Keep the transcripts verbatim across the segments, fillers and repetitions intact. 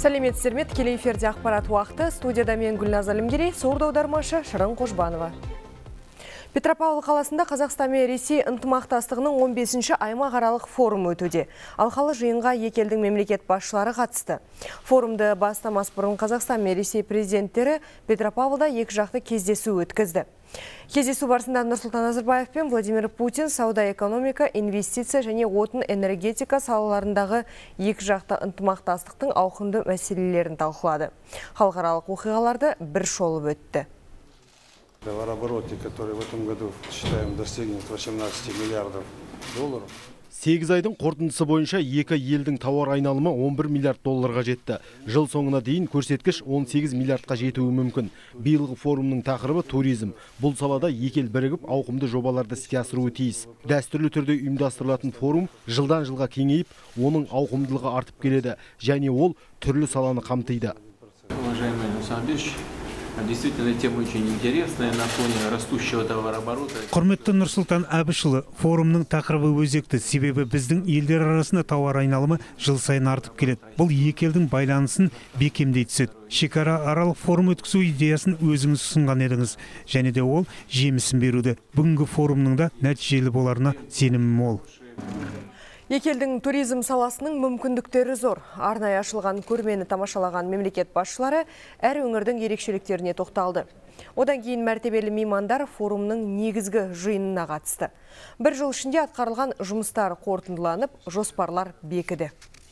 Сәлеметсіздер ме? Тікелей эфирде ақпарат уақыты. Студияда мен Гүлназ Әлімгерей, сурда аудармашы Шырын Қожбанова. Петропавл қаласында Қазақстан мен Ресей ынтымақтастығының он бесінші аймақаралық форумы өтуде. Алқалы жиынға екі елдің мемлекет басшылары қатысты. Форумды бастамас бұрын Қазақстан мен Ресей президенттері Петропавлда екі жақты кездесу өткізді. Кездесу барысында Нұрсұлтан Назарбаев пен Владимир Путин сауда, экономика, инвестиция және отын энергетика салаларындағы екі жақты ынтымақтастықтың ауқымды мәселелерін талқылады. Халықаралық оқиғаларды бір шолып өтті. Товарообороте, который в этом году, считаем, достигнет восемнадцати миллиардов долларов. сегіз айдың қорытындысы бойынша екі елдің тауар айналымы он бір миллиард долларға жетті. Жыл соңына дейін көрсеткіш он сегіз миллиардқа жетуі мүмкін. Биылғы форумның тақырыбы туризм. Бұл салада екі ел бірігіп ауқымды жобаларды іске асыруы тиіс. Дәстүрлі түрде ұйымдастырылатын форум жылдан жылға кеңейіп, оның ауқымдылығы артып келеді, және ол түрлі саланы қамтиды. Уважаемый Александр Ильич, действительно, тема очень интересная на фоне растущего товарооборота. Құрметті Нұрсұлтан Әбішұлы, форумның тақырыбы өзекті, себебі біздің елдер арасында тауар айналымы жыл сайын артып келеді. Бұл екі елдің байланысын бекемдей түседі. Шекара аралық форум өткізу идеясын өзіңіз ұсынған едіңіз, және де ол жемісін беруді. Бүгінгі форумның да нәтижелі боларына сенімім мол. Екі елдің туризм саласының мүмкіндіктері зор. Арнайы ашылған көрмені тамашалаған мемлекет басшылары әр өңірдің ерекшеліктеріне тоқталды. Одан кейін мәртебелі меймандар форумның негізгі жиынына қатысты. Бір жыл ішінде атқарылған жұмыстар қорытындыланып, жоспарлар бекіді.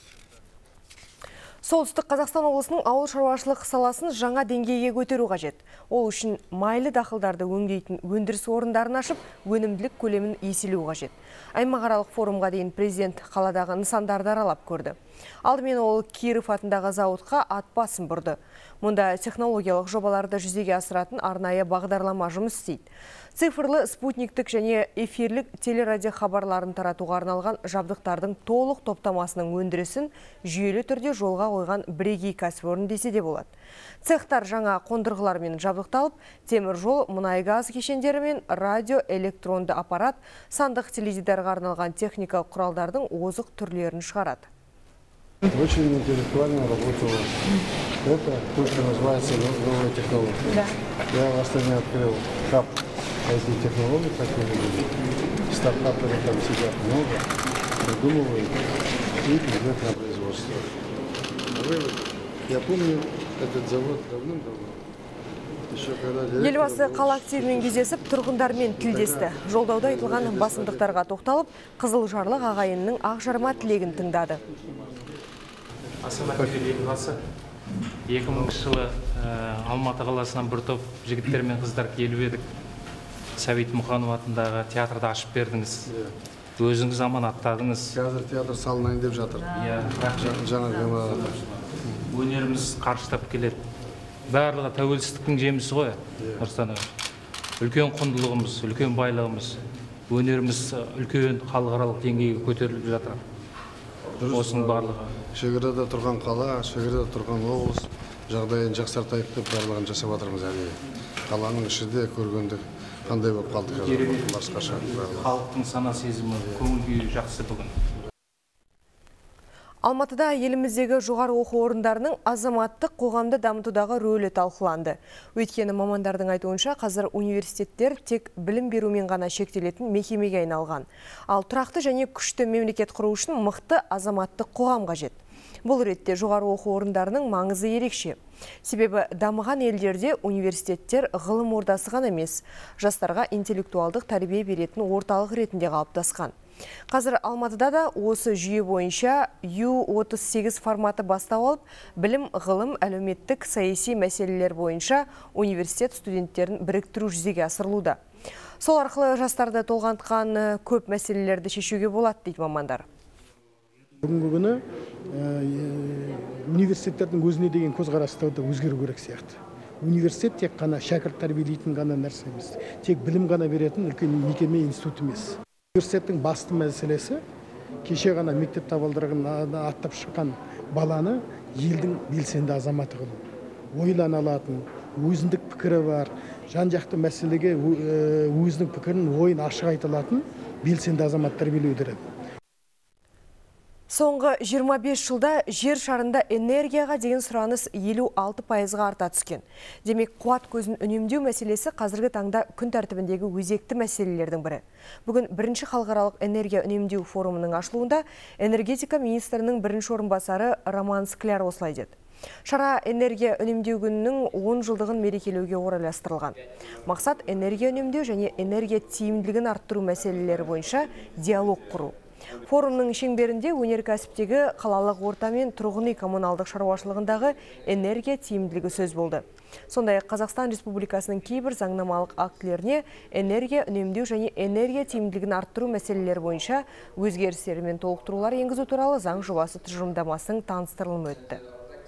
Солтүстік Қазақстан облысының ауыл шаруашылық саласын жаңа деңгейге көтеру қажет. Ол үшін майлы дақылдарды өңдейтін өндіріс орындарын ашып, өнімділік көлемін еселеу қажет. Аймақаралық форумға дейін президент қаладағы нысандарды аралап көрді. Алдымен ол Киров атындағы зауытқа ат басын бұрды. Мұнда технологиялық жобаларды жүзеге асыратын арнайы бағдарлама жұмыс істейді. Цифрлы, спутниктік және эфирлік телерадио хабарларын таратуға арналған жабдықтардың толық топтамасының өндірісін жүйелі түрде жолға қойған бірегей кәсіпорын десе де болады. Цехтар жаңа қондырғылармен жабдықталып, темір жол, мұнай газ кешендері мен радио, электронды аппарат, сандық теледидарға арналған техникалық құралдардың озық түрлерін шығарады. Очень интеллектуально работала. Это то, что называется новая технология. Да. Я в Астане открыл хаб ай ти-технологий, так и люди. Стартаперы там сидят много, придумывают и идет на производство. Я помню этот завод давным-давно. Елбасы қала активімен кездесіп, тұрғындармен тілдесті. Жолдауда айтылған басымдықтарға тоқталып, қызыл жарлық ағайынның ақжарма тілегін тыңдады. Астана қаласы екі мыңыншы жылы Алматы қаласынан бір топ жігіттер мен қыздар келіп едік. Сәбит Мұқанов атындағы театрды ашып бердіңіз. Өзіңіз аманаттадыңыз. Қазір театр салынайын деп жатыр. Жаңа өнеріміз қарыштап келеді. Барлығы тәуелсіздіктің жемісі ғой, Нұрсұлтан аға. Үлкен құндылығымыз, үлкен байлығымыз, өнеріміз үлкен халықаралық деңгейге көтеріліп жатыр. Осының барлығы. Шекарада тұрған қала, шекарада тұрған облыс жағдайын жақсартайық деп барлығын жасап жатырмыз әлі. Қаланың ішінде көргенде қандай болып қалды қазір? Халықтың сана сезімі, көңіл күйі жақсы бүгін. Алматыда еліміздегі жоғары оқу орындарының азаматтық қоғамды дамытудағы рөлі талқыланды. Өйткені мамандардың айтуынша қазір университеттер тек білім берумен ғана шектелетін мекемеге айналған. Ал тұрақты және күшті мемлекет құру үшін мықты азаматтық қоғам қажет. Бұл ретте жоғары оқу орындарының маңызы ерекше. Себебі дамыған елдерде университеттер ғылым ордасы ғана емес, жастарға интеллектуалдық тәрбие беретін орталық ретінде қалыптасқан. Қазір Алматыда да осы жүйе бойынша ю отыз сегіз форматы бастау алып, білім, ғылым, әлеуметтік, саяси мәселелер бойынша университет студенттерін біріктіру жүзеге асырылуда. Сол арқылы жастарды толғантқан көп мәселелерді шешуге болады дейді мамандар. Бүгінгі күні университеттердің өзіне деген көзқарасы да өзгеру керек сияқты. Университет тек қана шәкірт тәрбиелейтін ғана нәрсе емес, тек білім ғана беретін үлкен мекеме, институт емес. Университеттің басты мәселесі кеше ғана мектеп табалдырығын аттап шыққан баланы елдің белсенді азаматы қылу. Ойлана алатын, өзіндік пікірі бар, жан-жақты мәселеге өзінің пікірін, ойын ашық айта алатын белсенді азамат тәрбиелеу керек. Соңғы жиырма бес жылда жер шарында энергияға деген сұраныс елу алты пайызға арта түскен. Демек, қуат көзін үнемдеу мәселесі қазіргі таңда күн тәртібіндегі өзекті мәселелердің бірі. Бүгін бірінші халықаралық энергия үнемдеу форумының ашылуында энергетика министрінің бірінші орынбасары Роман Скляр осылай деді. Шара энергия үнемдеу күнінің он жылдығын мерекелеуге орайластырылған. Мақсат энергия үнемдеу және энергия тиімділігін арттыру мәселелері бойынша диалог құру. Форумның шеңберінде өнеркәсіптегі қалалық орта мен тұрғын үй коммуналдық шаруашылығындағы энергия тиімділігі сөз болды. Сондай-ақ Қазақстан Республикасының кейбір заңнамалық актілеріне энергия үнемдеу және энергия тиімділігін арттыру мәселелері бойынша өзгерістер мен толықтырулар енгізу туралы заң жобасы тұжырымдамасының таныстырылымы өтті.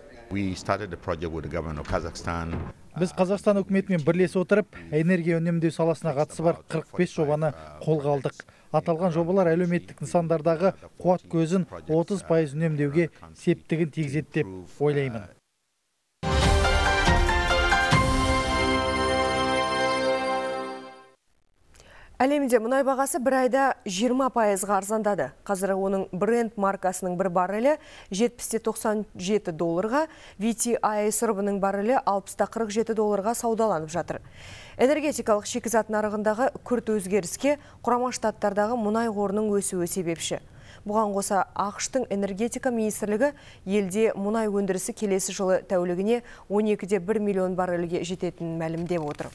Біз Қазақстан үкіметімен бірлесе отырып, энергия үнемдеу саласына қатысы бар қырық бес жобаны қолға алдық. Аталған жобалар әлеуметтік нысандардағы қуат көзін отыз пайыз үнемдеуге септігін тигізеді деп ойлаймын. Әлемде мұнай бағасы бір айда жиырма пайызға арзандады. Қазір оның бренд маркасының бір баррелі жетпіс тоқсан жеті долларға, ви ти ай сұрыбының баррелі алпыс қырық жеті долларға саудаланып жатыр. Энергетикалық шикізат нарығындағы күрт өзгеріске Құрама Штаттардағы мұнай қорының өсуі себепші. Бұған қоса ақш-тың энергетика министрлігі елде мұнай өндірісі келесі жылы тәулігіне он екі де бір миллион баррельге жететінін мәлімдеп отыр.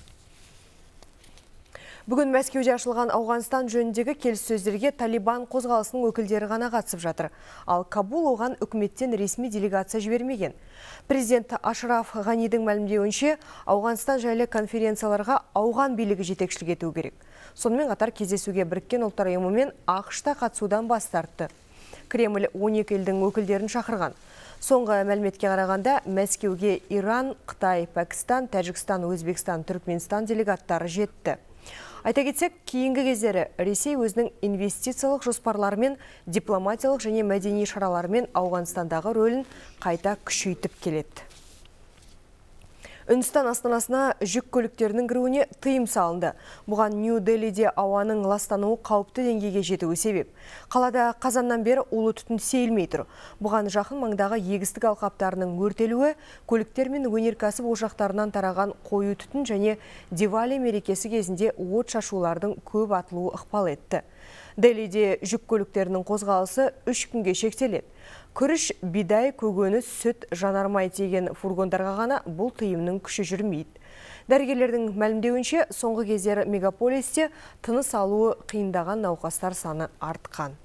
Бүгін Мәскеуде ашылған Ауғанстан жөніндегі келіссөздерге Талибан қозғалысының өкілдері ғана қатысып жатыр. Ал Кабул оған үкіметтен ресми делегация жібермеген. Президент Ашраф Ғанидің мәлімдеуінше, Ауғанстан жайлы конференцияларға ауған билігі жетекшілік ету керек. Сонымен қатар кездесуге Біріккен ұлттар ұйымы мен ақш-та қатысудан бас тартты. Кремль он екі елдің өкілдерін шақырған. Соңғы мәліметке қарағанда Мәскеуге Иран, Қытай, Пәкістан, Тәжікстан, Өзбекстан, Түркменстан делегаттары жетті. Айта кетсек, кейінгі кездері Ресей өзінің инвестициялық жоспарларымен, дипломатиялық және мәдени шараларымен Ауғанстандағы рөлін қайта күшейтіп келеді. Үндістан астанасына жүк көліктерінің кіруіне тыйым салынды. Бұған Нью-Делиде ауаның ластануы қауіпті деңгейге жетуі себеп. Қалада қазаннан бері улы түтін сейілмей тұр. Бұған жақын маңдағы егістік алқаптарының өртелуі, көліктер мен өнеркәсіп ошақтарынан тараған қою түтін және Дивали мерекесі кезінде от шашулардың көп атылуы ықпал етті. Делиде жүк көліктерінің қозғалысы үш күнге шектеледі. Күріш, бидай, көкөніс, сүт, жанармай тиеген фургондарға ғана бұл тыйымның күші жүрмейді. Дәрігерлердің мәлімдеуінше, соңғы кездері мегаполисте тыныс алуы қиындаған науқастар саны артқан.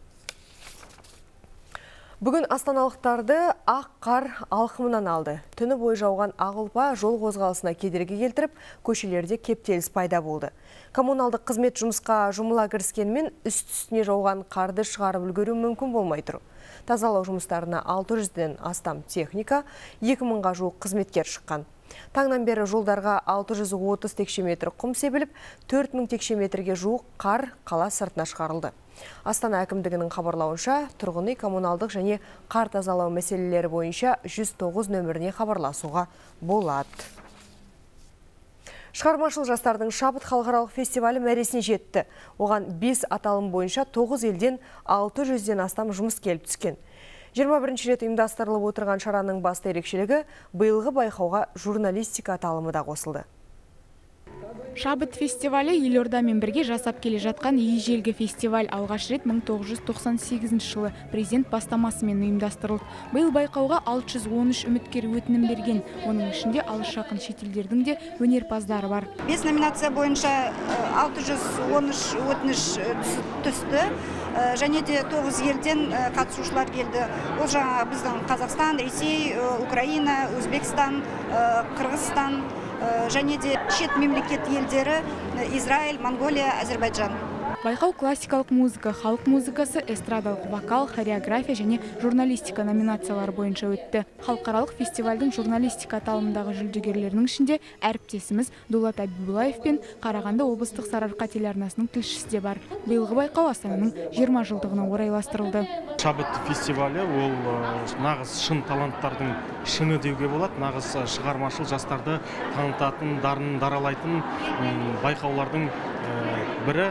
Бүгін астаналықтарды ақ қар алқымынан алды. Түні бойы жауған ақ ұлпа жол қозғалысына кедергі келтіріп, көшелерде кептеліс пайда болды. Коммуналдық қызмет жұмысқа жұмыла кіріскенмен үст-үстіне жауған қарды шығарып үлгеру мүмкін болмай тұр. Тазалау жұмыстарына алты жүзден астам техника, екі мыңға жуық қызметкер шыққан. Таңнан бері жолдарға алты жүз отыз текше метр құм себіліп, төрт мың текше метрге жуық қар қала сыртына шығарылды. Астана әкімдігінің хабарлауынша, тұрғын үй коммуналдық және қар тазалау мәселелері бойынша жүз тоғыз нөміріне хабарласуға болады. Шығармашыл жастардың шабыт халықаралық фестивалі мәресіне жетті. Оған бес аталым бойынша тоғыз елден алты жүзден астам жұмыс келіп түскен. жиырма бірінші рет ұйымдастырылып отырған шараның басты ерекшелігі биылғы байқауға журналистика аталымы да қосылды. Шабыт фестивалі елордамен бірге жасап келе жатқан ежелгі фестиваль алғаш рет мың тоғыз жүз тоқсан сегізінші жылы президент бастамасымен ұйымдастырылды. Биыл байқауға алты жүз он үш үміткер өтінім берген. Оның ішінде алыс жақын шетелдердің де өнерпаздары бар. бес номинация бойынша алты жүз он үш өтініш түсті. Және де тоғыз елден қатысушылар келді. Ол жаңа біздің Қазақстан, Ресей, Украина, Өзбекстан, Қырғызстан және де шет мемлекет елдері Израиль, Монголия, Әзербайжан. Байқау классикалық музыка, халық музыкасы, эстрадалық вокал, хореография және журналистика номинациялары бойынша өтті. Халықаралық фестивальдің журналистика аталымындағы жүлдегерлерінің ішінде әріптесіміз Дулат Абибулаев пен Қарағанды облыстық Сарыарқа телеарнасының тілшісі де бар. Биылғы байқау Астананың жиырма жылдығына орайластырылды. Шабыт фестивалі ол нағыз шын таланттардың шыңы деуге болады. Нағыз шығармашыл жастарды танытатын, дарынын даралайтын байқаулардың бірі.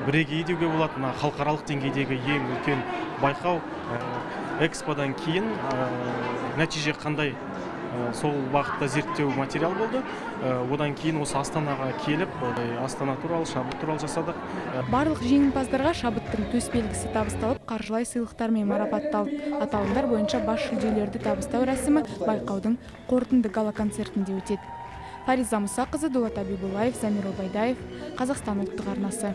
бірегей деуге болады. Мына халықаралық деңгейдегі ең үлкен байқау. Эксподан кейін нәтиже қандай сол бағытта зерттеу материал болды. Одан кейін осы Астанаға келіп, Астана туралы, шабыт туралы жасадық. Барлық жеңімпаздарға шабыттың төс белгісі табысталып, қаржылай сыйлықтармен марапатталды. Аталымдар бойынша бас жүлделерді табыстау рәсімі байқаудың қорытынды гала-концертінде өтеді. Фариза Мұсақызы, Дулат Абибуллаев, Замир Обайдаев, Қазақстан ұлттық арнасы.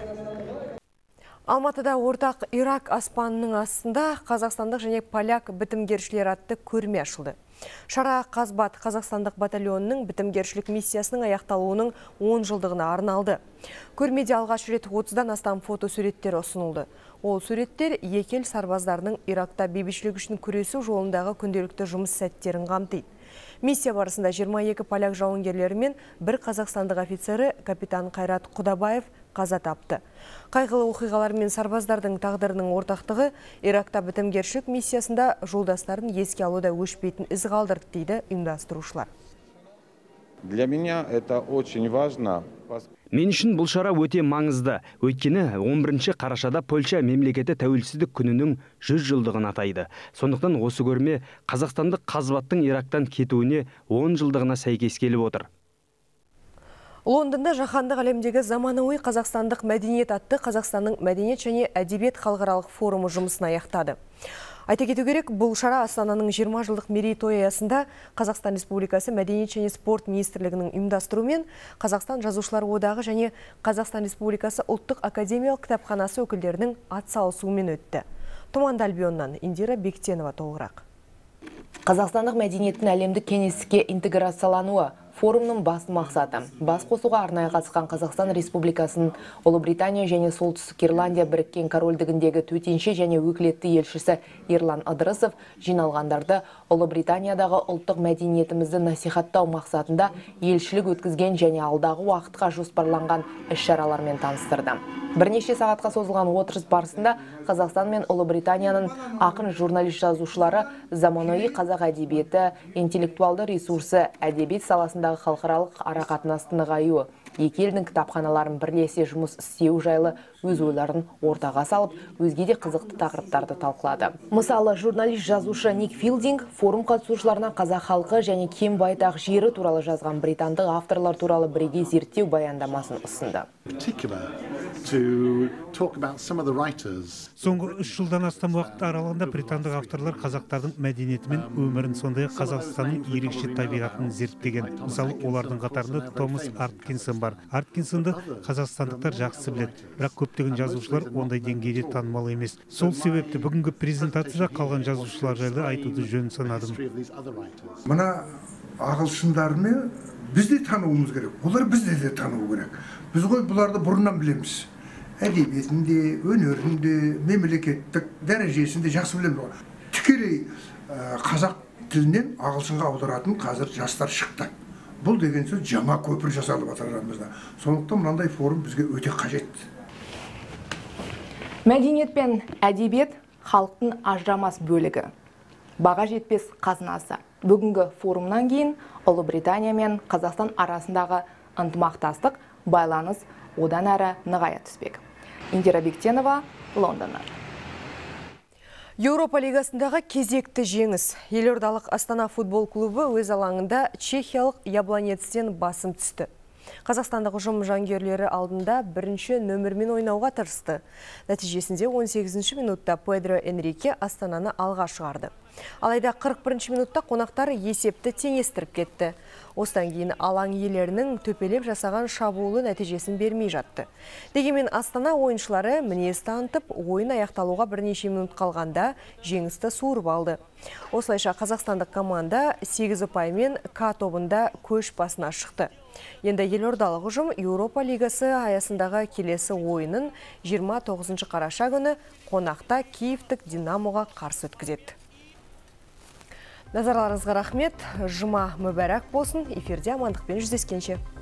Алматыда ортақ Ирак аспанының астында қазақстандық және поляк бітімгершілер атты көрме ашылды. Шара Қазбат қазақстандық батальонының бітімгершілік миссиясының аяқталуының он жылдығына арналды. Көрмеде алғаш рет отыздан астам фотосуреттер ұсынылды. Ол суреттер екі ел сарбаздарының Иракта бейбітшілік үшін күресу жолындағы күнделікті жұмыс сәттерін қамтиды. Миссия барысында жиырма екі поляк жауынгерлері мен бір қазақстандық офицері капитан Қайрат Құдабаев қаза тапты. Қайғылы оқиғалар мен сарбаздардың тағдырының ортақтығы Иракта бітімгершілік миссиясында жолдастарын еске алуда өшпейтін із қалдырды дейді ұйымдастырушылар. Для меня это очень важно. Мен үшін бұл шара өте маңызды. Өйткені он бірінші қарашада Польша мемлекеті тәуелсіздік күнінің жүз жылдығын атайды. Сондықтан осы көрме қазақстандық Қазбаттың Ирактан кетуіне он жылдығына сәйкес келіп отыр. Лондонда жаһандық әлемдегі заманауи қазақстандық мәдениет атты Қазақстанның мәдениет және әдебиет халықаралық форумы жұмысын аяқтады. Айта кету керек, бұл шара Астананың жиырма жылдық мерейтойы аясында Қазақстан Республикасы Мәдениет және спорт министрлігінің ұйымдастыруымен Қазақстан Жазушылар одағы және Қазақстан Республикасы ұлттық академиялық кітапханасы өкілдерінің атсалысуымен өтті. Тұманды Альбионнан Индира Бектенова толығырақ. Қазақстандық мәдениеттің әлемдік кеңістікке интеграциялануы форумның басты мақсаты. Бас қосуға арнайы қатысқан Қазақстан Республикасының Ұлыбритания және Солтүстік Ирландия біріккен корольдігіндегі төтенше және өкілетті елшісі Ерлан Ыдырысов жиналғандарды Ұлыбританиядағы ұлттық мәдениетімізді насихаттау мақсатында елшілік өткізген және алдағы уақытқа жоспарланған іс-шаралармен таныстырды. Бірнеше сағатқа созылған отырыс барысында Қазақстан мен Ұлыбританияның ақын журналист жазушылары заманауи қазақ әдебиеті, интеллектуалды ресурсы, әдебиет саласындағы халықаралық арақатынастың нығаюы, екі елдің кітапханаларын бірлесе жұмыс істеу жайлы өз ойларын ортаға салып, өзге де қызықты тақырыптарды талқылады. Мысалы, журналист жазушы Ник Филдинг форум қатысушыларына қазақ халқы және кең байтақ жері туралы жазған британдық авторлар туралы бірегей зерттеу баяндамасын ұсынды. Соңғы үш жылдан астам уақыт аралығында британдық авторлар қазақтардың мәдениеті мен өмірін, сондай-ақ Қазақстанның ерекше табиғатын зерттеген. Мысалы, олардың қатарында Томас Аткинсон бар. Аткинсонды қазақстандықтар жақсы біледі, бірақ көптеген жазушылар ондай деңгейде танымал емес. Сол себепті бүгінгі презентацияда қалған жазушылар жайлы айтуды жөн санадым. Мына ағылшындарны біз де тануымыз керек, олар бізде де тану керек. Біз ғой бұларды бұрыннан білеміз. Әдебиетінде, өнерінде, мемлекеттік дәрежесінде жақсы білеміз. Тікелей қазақ тілінен ағылшынға аударатын қазір жастар шықты. Бұл деген сөз жаңа көпір жасалып жатыр арамызда. Сондықтан мынандай форум бізге өте қажет. Мәдениет пен әдебиет халықтың ажырамас бөлігі. Баға жетпес қазынасы. Бүгінгі форумнан кейін Ұлыбритания мен Қазақстан арасындағы ынтымақтастық байланыс одан әрі нығая түспек. Индира Бектенова, Лондоннан. Еуропа лигасындағы кезекті жеңіс. Елордалық Астана футбол клубы өз алаңында чехиялық Яблонецтен басым түсті. Қазақстандық ұжым жангерлері алдында бірінші нөмірмен ойнауға тырысты. Нәтижесінде он сегізінші минутта Педро Энрике Астананы алға шығарды. Алайда қырық бірінші минутта қонақтар есепті теңестіріп кетті. Осыдан кейін алаң иелерінің төпелеп жасаған шабуылы нәтижесін бермей жатты. Дегенмен Астана ойыншылары мінез танытып, ойын аяқталуға бірнеше минут қалғанда жеңісті суырып алды. Осылайша қазақстандық команда сегіз ұпаймен К тобында көш басына шықты. Енді елордалық ұжым Еуропа лигасы аясындағы келесі ойынын жиырма тоғызыншы қараша күні қонақта Киевтік Динамоға қарсы өткізеді. Назарларыңызға рахмет. Жұма мүбәрәк болсын. Эфирде амандықпен жүздескенше.